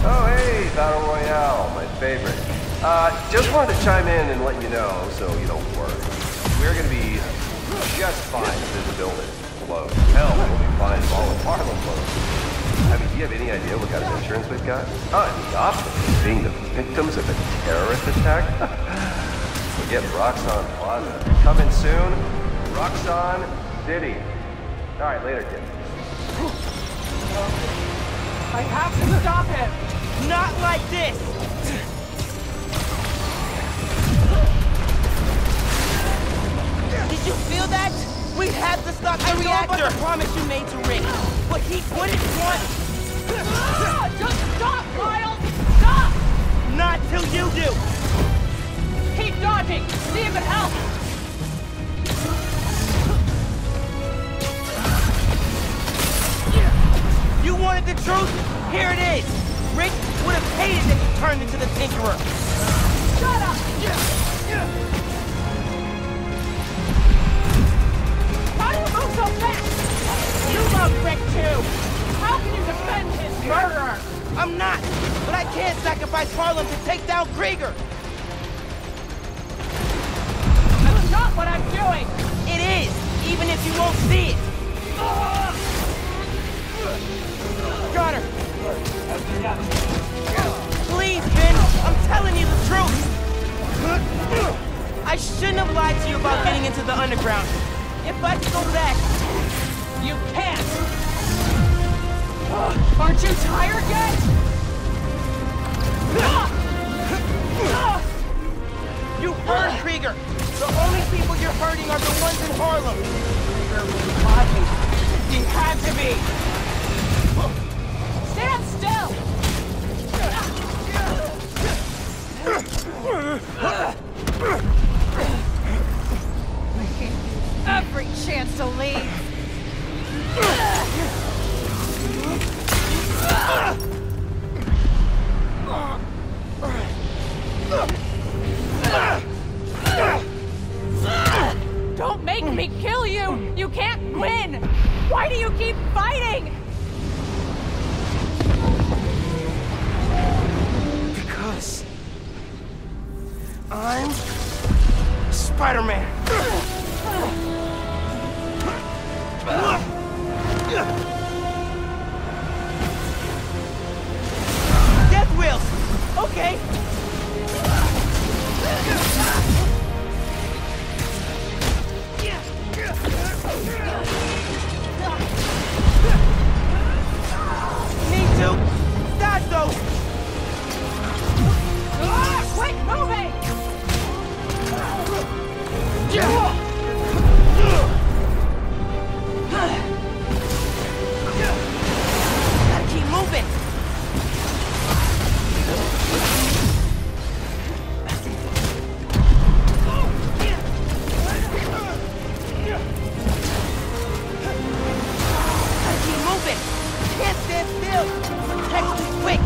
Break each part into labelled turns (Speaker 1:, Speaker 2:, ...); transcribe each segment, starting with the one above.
Speaker 1: Oh, hey, Battle Royale, my favorite. Just wanted to chime in and let you know, so you don't worry. We're gonna be just fine if this building blows. Hell, we'll be fine if all of Harlem blows. I mean, do you have any idea what kind of insurance we've got? Oh, and the option of being the victims of a terrorist attack? Forget Roxxon Plaza. Coming soon, Roxxon City. Alright, later, kid.
Speaker 2: I have to stop him!
Speaker 3: Not like this! Did you feel that? We had to stop the reactor! I know about the promise you made to Rick, but he wouldn't want...
Speaker 2: Just stop, Miles! Stop!
Speaker 3: Not till you do!
Speaker 2: Keep dodging! See if it helps!
Speaker 3: You wanted the truth? Here it is! Rick would have hated that you turned into the Tinkerer!
Speaker 2: Shut up! How do you move so fast? You love Rick too! How can you defend his murderer?
Speaker 3: I'm not! But I can't sacrifice Harlem to take down Krieger!
Speaker 2: That's not what I'm doing!
Speaker 3: It is! Even if you won't see it! Connor! Please, Ben! I'm telling you the truth! I shouldn't have lied to you about getting into the underground. If I could go back...
Speaker 2: You can't! Aren't you tired yet?
Speaker 3: You hurt Krieger! The only people you're hurting are the ones in Harlem!
Speaker 2: Krieger was lying. He had to be! Stand still! Every chance to leave! Don't make me kill you! You can't win! Why do you keep fighting?
Speaker 3: Because... I'm... Spider-Man! Death wheels! Okay! Need to dodge those!
Speaker 2: Quit moving!
Speaker 3: Gotta keep moving! Gotta keep moving! Can't stand still! Text me quick!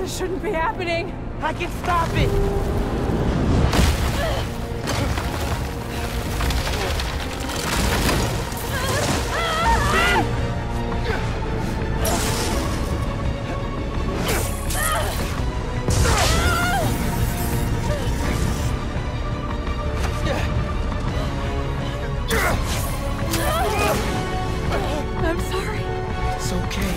Speaker 2: This shouldn't be happening.
Speaker 3: I can stop it!
Speaker 2: I'm sorry.
Speaker 3: It's okay.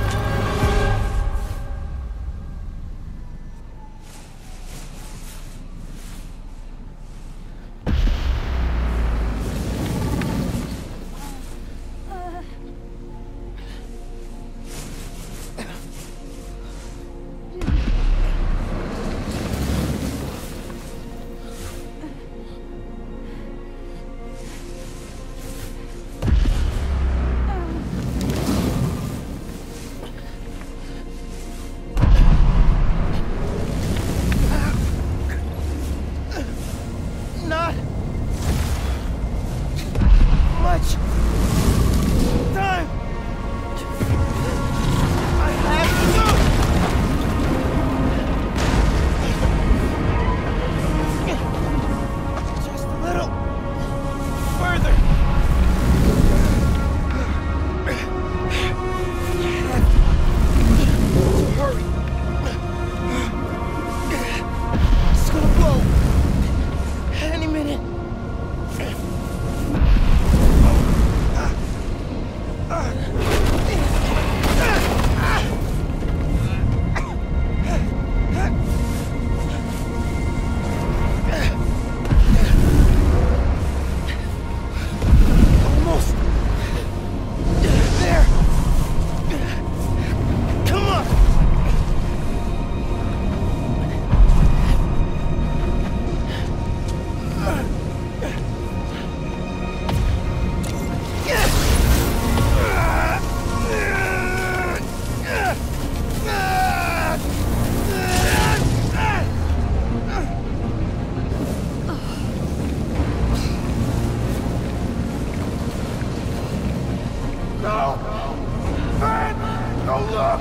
Speaker 3: Not much time. I have to go. Just a little further. Hurry. It's gonna blow. Any minute. Almost there. Come on. No! Man! No luck!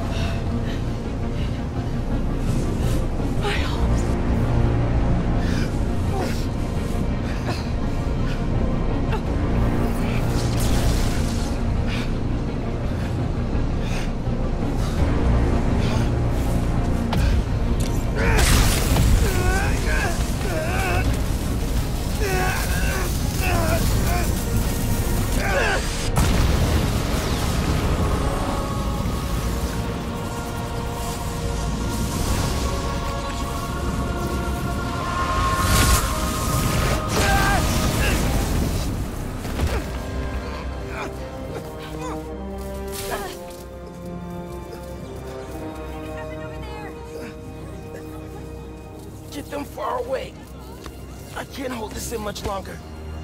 Speaker 3: Get them far away. I can't hold this in much longer.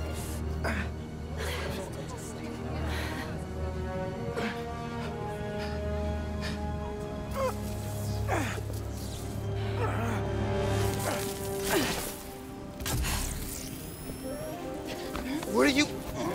Speaker 3: What are you...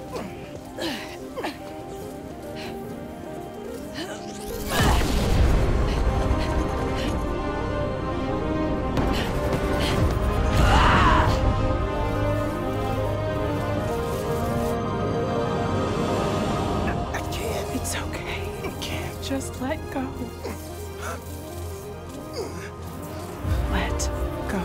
Speaker 2: It's okay. Just let go. Let go.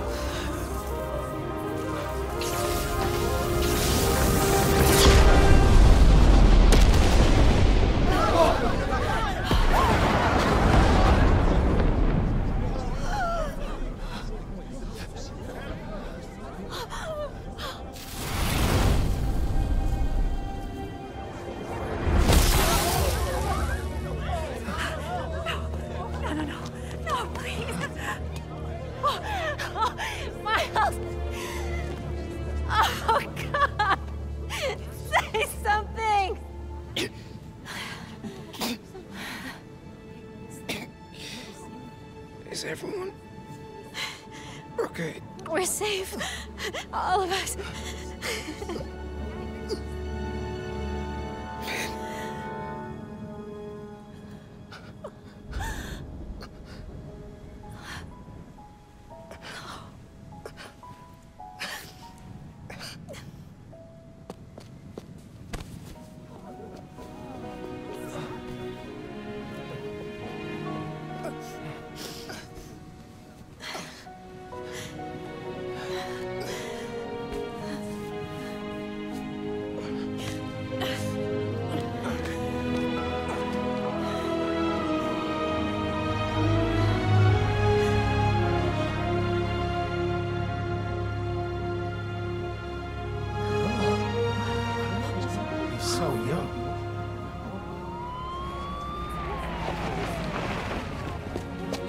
Speaker 2: No, please. Miles. Oh, God. Say something.
Speaker 3: Is everyone okay?
Speaker 2: We're safe. All of us.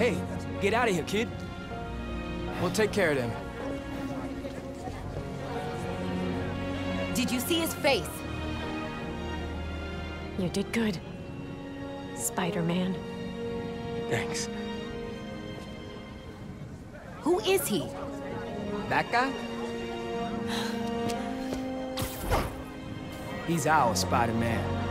Speaker 4: Hey, get out of here, kid. We'll take care of them.
Speaker 5: Did you see his face?
Speaker 6: You did good, Spider-Man.
Speaker 4: Thanks.
Speaker 5: Who is he?
Speaker 4: That guy? He's our Spider-Man.